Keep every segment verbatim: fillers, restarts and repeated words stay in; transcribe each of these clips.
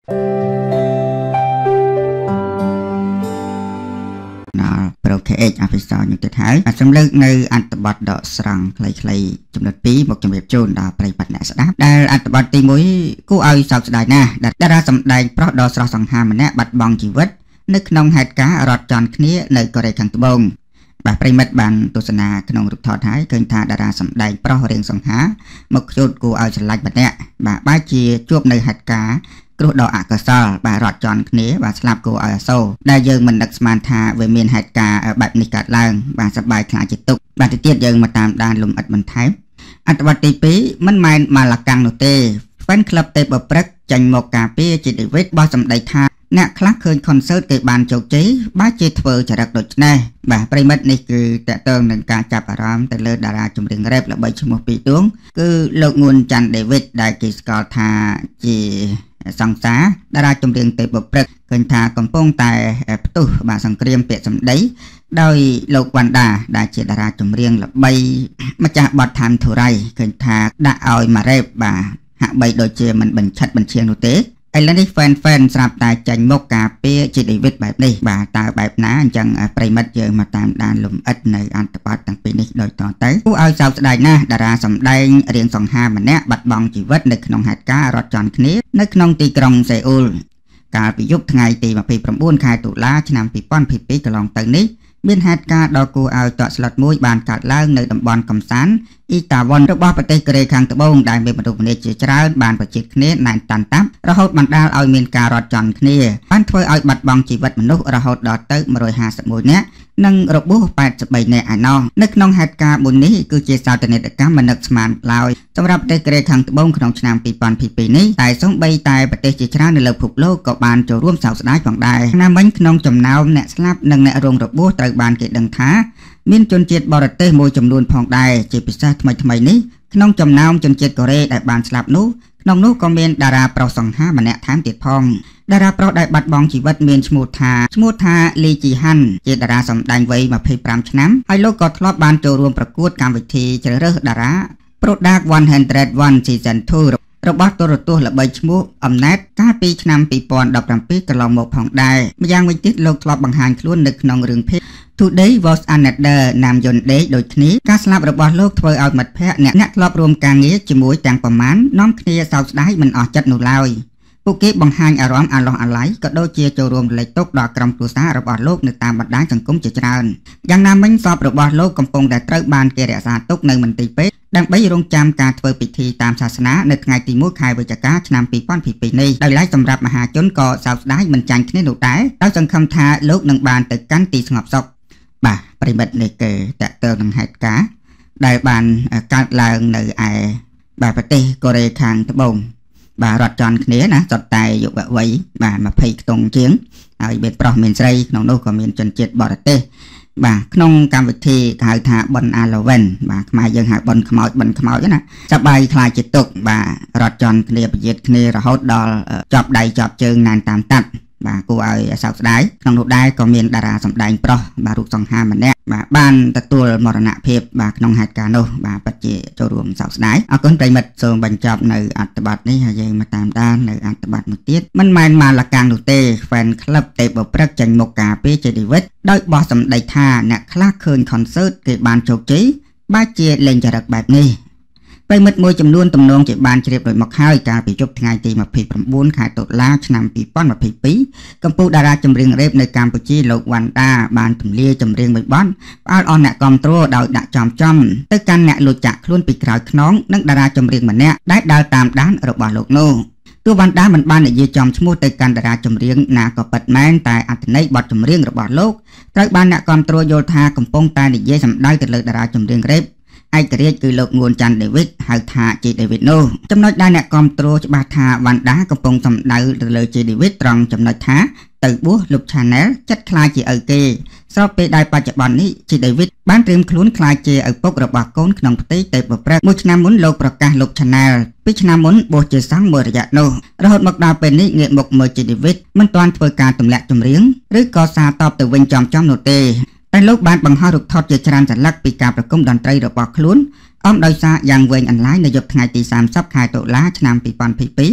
โปรเคเอกอภิษรยุติไทยสำเร็จในอัตบัตดอกสรังคลายๆจำนวนปีบวกจำนวนจูนดาวปริบัติแนสดับได้อัตบัตตีมุ้ยกู้เอาสาวสดายนะได้รับสำได้เพราะดอกสระสังหารมันแน่บัดบองชีวิตนึกนองเหตุการณ์รอดจอนคนี้ในกรณีขังตบงบาปริมัดบันตุสนาขนมรุกทอดท้ายเกินทาดาราสำได้เพราะเรียงสังหามกจุดกู้เอาสลายบัดแน่บาบ้าจีจวบในเหตุการณ์กรุดอกอักษรบารอดจอนคนี้บาสลับกูอาโซได้ยืงมันดักสมานทาเวเมียนเหตุการณ์แบบนิกัดล่างบาสบายคลาจิตตุกบาติเตียยืงมาตามด้านลมอัดบันท้ายอัตวัติปีมันไม่มาหลักกังโนเต้แฟนคลับเตบปรักจันโมกาเปียจิตวิทย์บอสมได้ทาเนี่ยคลักเคยคอนเสิร์ตเกิดบานโจจีบ้าเจตเฟอร์จะรักโดยแน่บาปริมัดนี่คือแต่เติมหนึ่งการจับอารมณ์แต่เลือดาราจุ่มเรียงเร็บและใบชมปีดวงคือโลกงุนจันเดวิดได้กิสกอทาจีสังสาดาราจุ่มเรียงเตบปรักเกินทากำปงแต่ประตูบาสังเกรียมเปียสมได้โดยโลกวันดาได้เจดาราจุ่มเรียงและใบมาจากบอดทันทุไรเกินทาได้เอามาเร็บบาหาใบโดยเจมันบัญชัดบัญเชียงโนเตไอ้เรื่องที่แฟนๆสำหรับตายจันโมกาเปียจิตวิทย์แบบนี้บาตาแบบนั้นจังปริมัดเยอะมาตามด้านลมอัดในอันตปัดต่างปีนี้โดยต่อเติผู้เอาสาวสดายนะดาราสำได้เรียงสองห้ามันเนี้ยบัดบองชีวิตในขนมหัดการอดจอนคนี้ในขนมตีกรงเซอุลการไปยุบไงตีมาปีประมุ่นคายตุลาชนำปีป้อนปีปีกระลองตึงนี้บินเหตุการณ์ดอกกูเอาจอดสลัดมุ้ยบานกัดล่างในตำบลกำสันอีตาวันระบอบประเทศเกรคังตะบงได้เป็นบรรทุกเนจิจราบานประจิตคนี้นานตันตับระหดบรรดาเอาเมียนการอดจอนคนี้บ้านถ้วยเอาบัดบองชีวิตมนุษย์ระหดดอเตอร์มารวยหาสมุนเนี้ยนั่งระบุแปดสิบใบในอ่านองนึกน้องเหตุการณ์บุญนี้คือเจสาวตเนตกรรมมันนึกสมานลอยสำหรับประเทศเกรคังตะบงขนมชนามปีปอนปีปีนี้แต่สองใบตายประเทศจิจราในเลือผูกโลกกับบานจะร่วมสาวสดายฝั่งใดน้ำมันขนมจมน้ำเนสลับหนึ่งในอารมณ์ระบุตรบานเกดังท้ามินจนเจ็ดบริเตมวยจำนวนพองได้จีพิซซ่าทำไมทำไมนี้ขนมจำน้ำจนเจ็ดกอเรได้บานสลับนู้ขนมนู้ก็เมียนดาราเปราสองห้ามันเนะทามติดพองดาราเปราได้บัดบองชีวิตเมียนชมูทาชมูทาลีจีฮันเจดาราสมดังไว้มาเพย์ปรามชนะให้โลกกอดทลอบบานโจรวมประกวดการวิธีเจริญดาราโปรดักวันแฮนด์เรดวันซีซันทูระบาดตัวตัวระบายชมูอำนาจการปีชนำปีปอนดับรำปีกระลองหมกผ่องได้มายังวิจิตโลกทลอบบังหารคล้วนนึกนองเรื่องเพศToday was another นามยนต์เดย์โดยนี้การสลับระบอบโลกทว่าเอาหมัดแพะเนี่ยนักทลอบรวมการนี้จมูกแต่งประมาณน้อมเคลียสาวได้มันออกจัดหนุนลอยผู้เก็บบังหารอารมณ์อารมณ์อะไรก็โดยเชียร์โจรวมเลยตกดอกกรมตัวสาระบอบโลกในตามบรรดาสังคมเจริญอย่างน้ำมันสอบระบอบโลกกำปงแต่เติร์บานเกเรศาตกในมันตีเป๊ะดังไปรงจำการทว่าพิธีตามศาสนาในไงตีมุขคายวิจการชนำปีป้อนผีปีนี้โดยไล่สำหรับมหาชนก่อสาวได้มันจันคณิตหนุนได้แล้วสังคมทาโลกหนึ่งบานตึกกันตีสงบศกบ่าปริบัติในเกอแต่เติมหนังเหตุการณ์ได้บานการลางในไอบ่าปฏิกรณีทางตะบงบ่ารอดจอนเนี้ยนะจอดตายอยู่แบบไว้บ่ามาเพย์ตรงเชียงเอาเบ็ดปลอกเมียนไซน้องโนก็เมียนจนเจ็ดบอร์เต้บ่าขนมการวิธีถ่ายทาบนอาลเวนบ่ามายังหาบนขมอยบนขมอยนะสบายคลายจิตตกบ่ารอดจอนเนี้ยประยุทธ์เนี้ยเราฮอตดอลจอบใดจอบเชิงนานตามตัดบ่ากูเอาสาวได้ขนมได้ก็เมียนดาราสำได้เพราะบ่ารูปสองห้ามันเนี้ยบ่าบ้านตะตัวมรณะเพบบ่าขนมเหตุการณ์โนบ่าปัจเจโจรวมสาวได้เอาคนไปมัดส่งบรรจบในอัตบัตนี้ให้ยังมาตามด้านในอัตบัตมุติมันมามาละกลางดูเตแฟนคลับเตบปรักจันโมกาเปเจดิวิทโดยบอสำได้ท่าเนี่ยคลาคืนคอนเสิร์ตเกิดบานโจจีบ้าเจเล่นจะรักแบบนี้ไปมัดมวยจำนวนตำนองเจ็บบานเฉียบโดยหมอกข้าวการไปจบทางไงตีมาผีประบุนขายตดล่าชนำปีป้อนมาผีปีกัมพูดาราจำเรียงเร็บในการปุจีโลกวันตาบานถุงเลี้ยจำเรียงใบบอนอาออนเนะกอมโตรดาวดักจอมจอมตึกกันเนะหลุดจากคล้วนปีกราวน้องนักดาราจำเรียงเหมือนเนะได้ดาวตามด้านระบาดโลกโนตัววันตามันบ้านในยีจอมชมูตึกกันดาราจำเรียงนาก็ปัดแมนแต่อัตเนยบอดจำเรียงระบาดโลกตรบ้านเนะกอมโตรโยธากัมปงตาในยีสำได้แต่เลยดาราจำเรียงเร็บไอ้กระเรียคือโลกงูจันเดวิดหายทาจีเดวิดโนจำนวนได้เนี่ยกอมโตรจบาทาวันดากระปงสำได้เลยจีเดวิดตรองจำนวนท้าตื่นบัวลุกชาแนลจัดคลายจีเอเกสอบไปได้ปัจจุบันนี้จีเดวิดบ้านเตรียมคลุ้นคลายจีเอปกระบาดก้นขนมปฏิเตปเปรมุชนามุนโลประกาศลุกชาแนลพิชนามุนโบเจสังเมอร์ยะโนรหัสมักดาเป็นนิเงยมกเมอร์จีเดวิดมันตอนเพื่อการตุ่มแหลกตุ่มเลี้ยงหรือกอซาตอบตัวเวงจอมจอมโนเตแต่โลกบ้านบังฮารุกทอดเจริญจัดลักปีการประกุมดอนไตรระบาดคลุ้นอ้อมโดยซาอย่างเวงอันไลในยกไงตีสามซับขายตัวล้าชนำปีปอนปีปี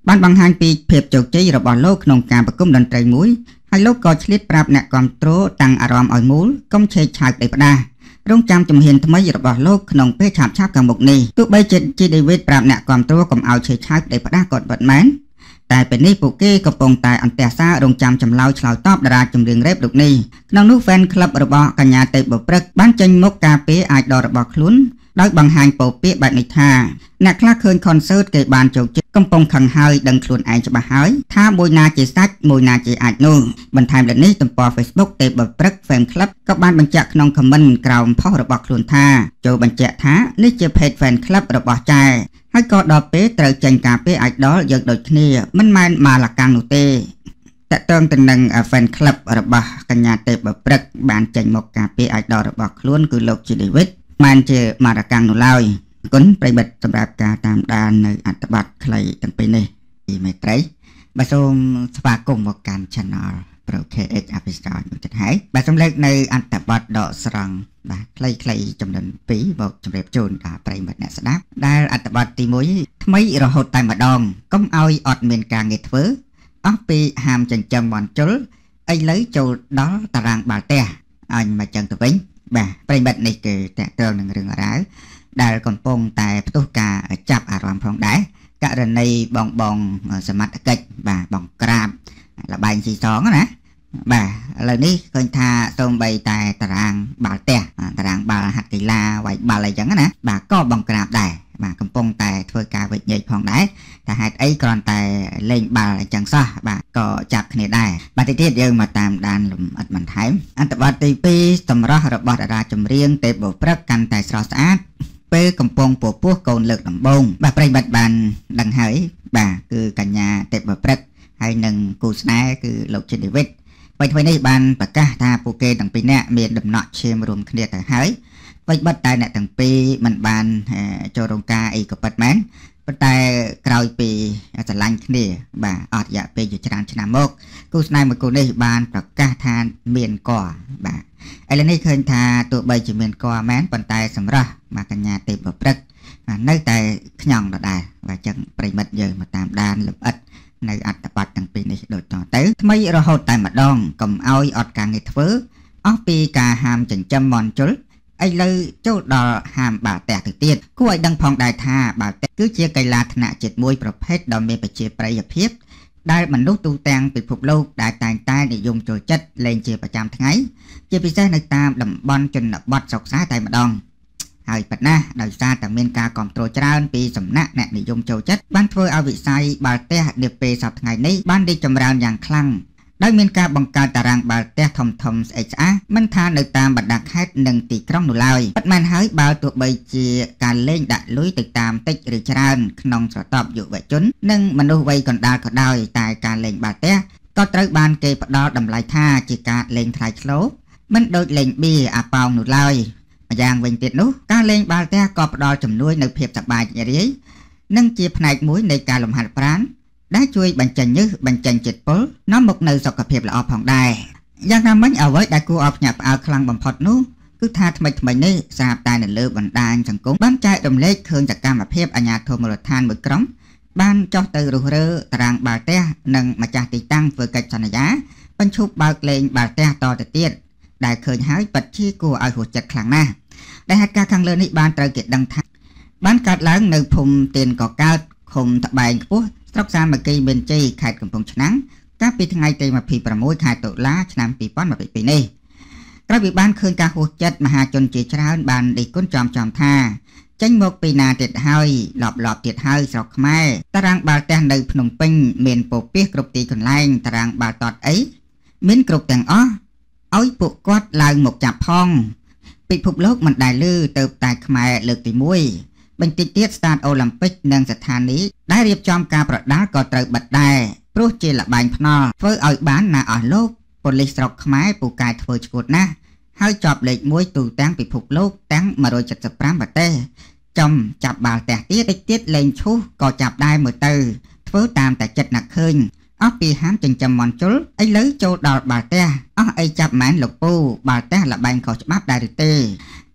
បានបង្ហាញពីភាពជោគជ័យរបស់លោកក្នុងការប្រគំតន្ត្រីមួយហើយលោកក៏ឆ្លៀតប្រាប់អ្នកគាំទ្រតាំងអារម្មណ៍ឲ្យមូលកុំឆេកឆាវដីផ្ដាស់រងចាំជំហានថ្មីរបស់លោកក្នុងពេលឆាប់ឆាប់ខាងមុខនេះទោះបីជាជីដេវីតប្រាប់អ្នកគាំទ្រកុំឲ្យឆេកឆាវដីផ្ដាស់ក៏ពិតមែនតែពេលនេះពួកគេកំពុងតែអន្ទះសាររងចាំចម្លើយឆ្លើយតបតារាចម្រៀងរ៉េបរូបនេះក្នុងនោះ fan club របស់កញ្ញាទេពបុព្រឹកបានចេញមុខការពារអាចដររបស់ខ្លួនដោយបង្ហាញពោលពាក្យបែបនេះថាអ្នកខ្លះឃើញ concert គេបានជោគជ័យកំពុងខឹងហើយដឹងខ្លួនឯងច្បាស់ហើយថាមួយណាជាសាច់មួយណាជាអាចនោះបន្ថែមលើនេះទំព័រ Facebook ទេពបុព្រឹក fan club ក៏បានបញ្ជាក់ក្នុង comment ក្រោមផុសរបស់ខ្លួនថាចូលបញ្ជាក់ថានេះជា page fan club របស់ចែហើយក៏ដល់ពេលត្រូវចេញការពារ idol យើងដូចគ្នាមិនមែនម៉ាឡាកាំងនោះទេតកតងទៅនឹង fan club របស់កញ្ញាទេពបុព្រឹកបានចេញមកការពារ idol របស់ខ្លួនគឺលោកជីដេវីតមិនជាម៉ាឡាកាំងនោះឡើយអរគុណប្រិយមិត្តសម្រាប់ការតាមដាននៅអត្ថបទខ្លីទាំងពីរនេះពីមេត្រីបាទសូមស្វាគមន៍មកកាន់ Channel Pro ខេ เอช Official នោះទៀតហើយបាទសូមលើកនៅអត្ថបទដកស្រង់បាទខ្លីៗចំនួនពីរមកជម្រាបជូនដល់ប្រិយមិត្តអ្នកស្ដាប់ដែលអត្ថបទទីមួយថ្មីរហូតតែម្ដងកុំឲ្យអត់មានការងារធ្វើអស់ពីហាមចិញ្ចឹមមន់ជុលឥឡូវចូលដល់តារាងបាល់ទះអញមកចឹងទៅវិញបាទប្រិយមិត្តនេះគឺតកតលនឹងរឿងរ៉ាវដែលកំពុងតែផ្ទុះការចាប់អារម្មណ៍ផងដែរករណីបងបងសមត្ថកិច្ចបាទបងក្រាបលបែងស៊ីសងណាបាទឥឡូវនេះឃើញថាសូម្បីតែតារាងបាល់ទះតារាងបាល់ហាត់កីឡាវាយបាល់អីចឹងណាបាទក៏បងក្រាបដែរបាទកំពុងតែធ្វើការវិនិច្ឆ័យផងដែរតែហេតុអីគ្រាន់តែលេងបាល់អញ្ចឹងសោះបាទក៏ចាប់គ្នាដែរបាទទីទៀតយើងមកតាមដានលំអិតបន្ថែមអត្ថបទទីពីរសម្រស់របស់តារាចម្រៀងទេពបុព្រឹកកាន់តែស្រស់ស្អាតពេលកំពុងពពោះកូនលើកដំបូងបាទប្រិយមិត្តបានដឹងហើយបាទគឺកញ្ញាទេពបុព្រឹកហើយនឹងគូស្នេហ៍គឺលោកជីដេវីតពេលថ្ងៃនេះបានប្រកាសថាពួកគេទាំងពីរនាក់មានដំណក់ឈាមរួមគ្នាទៅហើយវិញបិទតែអ្នកទាំងពីរមិនបានចូលរោងការអីក៏ពិតមែនប៉ុន្តែក្រោយពីស្រឡាញ់គ្នាបាទអត់រយៈពេលជាច្រើនឆ្នាំមកគូស្នេហ៍មួយគូនេះបានប្រកាសថាមានកបាទឥឡូវនេះឃើញថាទោះបីជាមានកមែនប៉ុន្តែសម្រាប់មកកញ្ញាទេពបុព្រឹកនៅតែខ្ញងដដែលបាទចឹងប្រិមិត្តយើងមកតាមដានលម្អិតនៅអត្ថបទទាំងពីរនេះដូចតទៅថ្មីរហូតតែម្ដងកុំឲ្យអត់ការងារធ្វើអស់ពីការហាមចិញ្ចឹមមន់ជុលឥឡូវចូលដល់ហាមបាល់ទះទៅទៀតគួរឲ្យដឹងផងដែរថាបាល់ទះគឺជាកីឡាថ្នាក់ជាតិមួយប្រភេទដ៏មានប្រជាប្រិយភាពដែលមនុស្សទូទាំងពិភពលោកដែលតែងតែនិយមចូលចិត្តលេងជាប្រចាំថ្ងៃជាពិសេសនៅតាមតំបន់ជនបទស្រុកស្រែតែម្ដងហើយប៉ុណ្ណាដោយសារតែមានការគ្រប់គ្រងច្រើនពីសំណាក់អ្នកនិយមចូលចិត្តបានធ្វើឲ្យវិស័យបាល់ទះនាពេលសប្តាហ៍ថ្ងៃនេះបានរីកចម្រើនយ៉ាងខ្លាំងដោយមានការបង្កើតតារាងបាល់ទះធំធំស្អិចស្អាតមិនថានៅតាមបណ្ដាខេត្តនិងទីក្រុងនោះឡើយពិតមែនហើយបើទោះបីជាការលេងដាក់លុយទៅតាមតិចឬច្រើនក្នុងស្រទាប់យុវជននិងមនុស្សវ័យកណ្ដាលក៏ដោយតែការលេងបាល់ទះក៏ត្រូវបានគេផ្ដល់តម្លៃថាជាការលេងថ្លៃថ្នូរមិនដូចលេងបៀអាប៉ោងនោះឡើយម្យ៉ាងវិញទៀតនោះការលេងបាល់ទះក៏ផ្ដល់ជំនួយនៅភាពសប្បាយរីករាយនិងជាផ្នែកមួយនៃការលំហាត់ប្រាណដែលជួយបញ្ចេញញើសបញ្ចេញជាតិពុលនាំមកនូវសុខភាពល្អផងដែរយ៉ាងណាមិញអ្វីដែលគួរឲ្យភ្ញាក់ផ្អើលខ្លាំងបំផុតនោះគឺថាថ្មីថ្មីនេះស្រាប់តែនៅលើបណ្ដាញសង្គមបានចែករំលែកឃើញសកម្មភាពអាជ្ញាធរមូលដ្ឋានមួយក្រុមបានចុះទៅរុះរើតារាងបាល់ទះនិងម្ចាស់ទីតាំងធ្វើកិច្ចសន្យាបញ្ឈប់បើកលេងបាល់ទះតទៅទៀតដែលឃើញហើយពិតជាគួរឲ្យហួសចិត្តខ្លាំងណាស់ដែលហេតុការណ៍ខាងលើនេះបានត្រូវគេដឹងថាបានកើតឡើងនៅភូមិទៀនកកើតឃុំត្បែងខ្ពស់ស្រុកសាមគ្គីមានជ័យខេត្តកំពង់ឆ្នាំងកាលពីថ្ងៃទីម្ភៃប្រាំមួយខែតុលាឆ្នាំពីរពាន់ម្ភៃពីរនេះក្រោយពីបានឃើញការហួសចិត្តមហាជនជាច្រើនបានដេកគុណចំចំថាចេញមកពីណាទៀតហើយលបលបទៀតហើយស្រុកខ្មែរតារាងបាល់ទះនៅភ្នំពេញមានពពាសគ្រប់ទីកន្លែងតារាងបាល់ទាត់អីមានគ្រប់ទាំងអស់ឲ្យពួកគាត់ឡើងមកចាប់ផងពិភពលោកមិនដែលលឺទៅតែខ្មែរលើកទីមួយបន្តិចទៀតស្តាតអូឡ িম্প ពិកនិងស្ថានីយ៍ដែលរៀបចំការប្រដាល់ក៏ត្រូវបិទដែរព្រោះជាលបែងភ្នល់ធ្វើឲ្យបានណាអស់លោកប៉ូលីសស្រុកខ្មែរពូកែធ្វើឈ្គួតណាស់ហើយជាប់លេខមួយទូទាំងពិភពលោកទាំងមួយរយសិបប្រាំប្រទេសចំចាប់បាល់ទះទៀតតិចទៀតលេងឈូសក៏ចាប់ដែរមើលទៅធ្វើតាមតែចិត្តណាឃើញអស់ពីហាមចិញ្ចឹមមន់ជុលឥឡូវចូលដល់បាល់ទះអស់អីចាប់មែនលោកពូបាល់ទះលបែងខុសច្បាប់ដែរឬទេ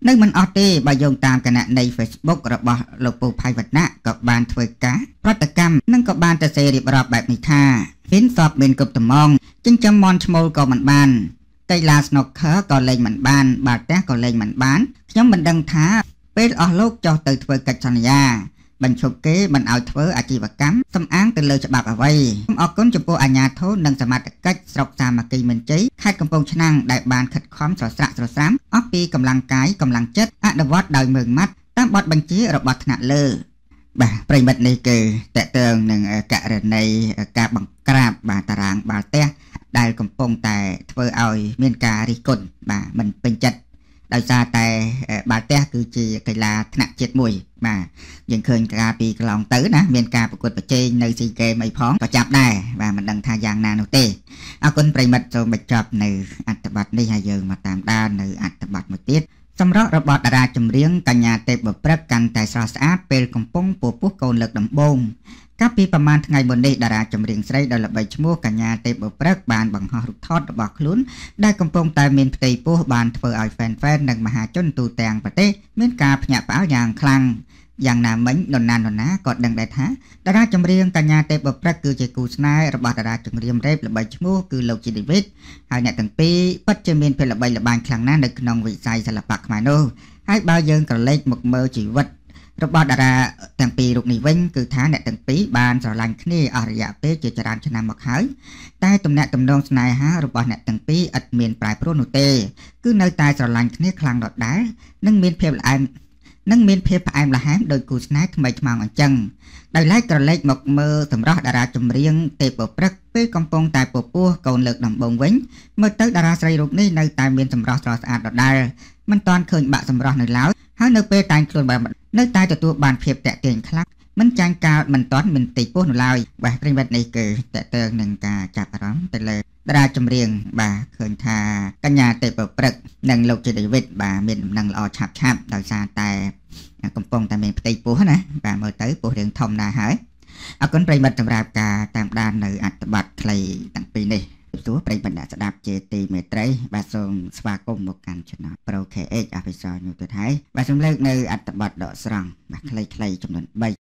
នៅមិនអស់ទេបើយោងតាមគណនី Facebook របស់លោកពូផៃវណ្ណៈក៏បានធ្វើការប្រតិកម្មនិងក៏បានទៅសេរៀបរាប់បែបនេះថាមានសពមានគ្រប់ត្មងចិញ្ចឹមមន់ឈ្មោលក៏មិនបានកីឡា Snooker ក៏លេងមិនបានបាល់ទះក៏លេងមិនបានខ្ញុំមិនដឹងថាពេលអស់លោកចុះទៅធ្វើកិច្ចសន្យាបញ្ឈប់គេមិនឲ្យធ្វើអាជីវកម្មសំអាងទៅលើច្បាប់អ្វីខ្ញុំអរគុណចំពោះអាជ្ញាធរនិងសមត្ថកិច្ចស្រុកសាមគ្គីមានជ័យខេត្តកំពង់ឆ្នាំងដែលបានខិតខំស្រស្រាក់ស្រស្រាំអស់ពីកម្លាំងកាយកម្លាំងចិត្តអនុវត្តដោយមើងម៉ាត់តាមបទបញ្ជារបស់ថ្នាក់លើបាទប្រិមិត្តនេះគឺតកតើងនឹងករណីការបង្ក្រាបបាទតារាងបាល់ទះដែលកំពុងតែធ្វើឲ្យមានការរិះគន់បាទមិនពេញចិត្តដោយសារតែបាល់ទះគឺជាកីឡាថ្នាក់ជាតិមួយបាទយើងឃើញការពីកន្លងទៅណាមានការប្រកួតប្រជែងនៅស៊ីហ្គេមអីផងក៏ចាប់ដែរបាទមិនដឹងថាយ៉ាងណានោះទេអរគុណប្រិមិត្តសូមបញ្ចប់នៅអត្ថបទនេះហើយយើងមកតាមដាននៅអត្ថបទមួយទៀតសម្រាប់របបតារាចម្រៀងកញ្ញាទេពបុព្រឹកកាន់តែស្រស់ស្អាតពេលកំពុងពពោះកូនលើកដំបូងកាលពីប្រមាណថ្ងៃមុននេះតារាចម្រៀងស្រីដ៏ល្បីឈ្មោះកញ្ញាទេពបុព្រឹកបានបង្ហោះរូបថតរបស់ខ្លួនដែលកំពុងតែមានផ្ទៃពោះបានធ្វើឲ្យហ្វេនៗនិងមហាជនទូទាំងប្រទេសមានការភ្ញាក់ផ្អើលយ៉ាងខ្លាំងយ៉ាងណាមិញនរណានរណាក៏ដឹងដែរថាតារាចម្រៀងកញ្ញាទេពបុព្រឹកគឺជាគូស្នេហ៍របស់តារាចម្រៀងរ៉េបល្បីឈ្មោះគឺលោកជីឌីវីតហើយអ្នកទាំងពីរពិតជាមានភាពល្បីល្បាញខ្លាំងណាស់នៅក្នុងវិស័យសិល្បៈខ្មែរនោះហើយបើយើងក្រឡេកមកមើលជីវិតរបស់តារាទាំងពីររូបនេះវិញគឺថាអ្នកទាំងពីរបានស្រឡាញ់គ្នាអស់រយៈពេលជាច្រើនឆ្នាំមកហើយតែទំនាក់ទំនងស្នេហារបស់អ្នកទាំងពីរឥតមានប្រែប្រួលនោះទេគឺនៅតែស្រឡាញ់គ្នាខ្លាំងដដែលនិងមានភាពល្អែមនិងមានភាពផ្អែមល្ហែមដោយគូស្នេហ៍ថ្មីថ្មោងអញ្ចឹងដោយឡែកក្រឡេកមកមើលសម្រស់តារាចម្រៀងទេពបុព្រឹកពេលកំពុងតែពពោះកូនលើកដំបូងវិញមើលទៅតារាស្រីរូបនេះនៅតែមានសម្រស់ស្រស់ស្អាតដដែលមិនតាន់ឃើញបាក់សម្រស់នៅឡើយហើយនៅពេលតែងខ្លួនបាននៅតែទទួលបានភាពតាក់ទាញខ្លាំងមិនចាញ់កាលមិនតាន់មានតិចពោះនៅឡើយបាទប្រិមិត្តនេះគឺតកតើងនឹងការចាប់អារម្មណ៍ទៅលើតារាចម្រៀងបាទឃើញថាកញ្ញាទេពបុព្រឹកនិងលោកជីឌីវីតបាទមានដំណឹងល្អឆាប់ឆាប់ដោយសារតែកំពុងតែមានផ្ទៃពោះណាបាទមើលទៅពោះរឿងធំណាស់ហើយអរគុណប្រិមិត្តសម្រាប់ការតាមដាននៅអត្ថបទខ្លីទាំងពីរនេះសួរប្រិមិត្តអ្នកស្ដាប់ជាទីមេត្រីបាទសូមស្វាគមន៍មកកាន់ Channel Pro ខេ เอช អភិសាលនោះទៅហើយបាទសូមលើកនៅអត្ថបទដកស្រង់បាទខ្លីៗចំនួនបី